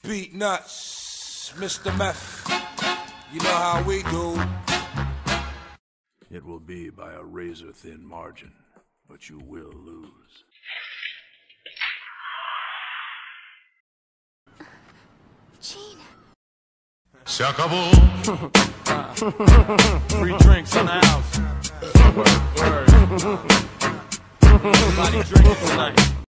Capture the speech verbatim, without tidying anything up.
Beat nuts, Mister Meth. You know how we do. It will be by a razor-thin margin, but you will lose. Gene. Se acabó. Free drinks in the house. Word, word. Everybody drinking tonight.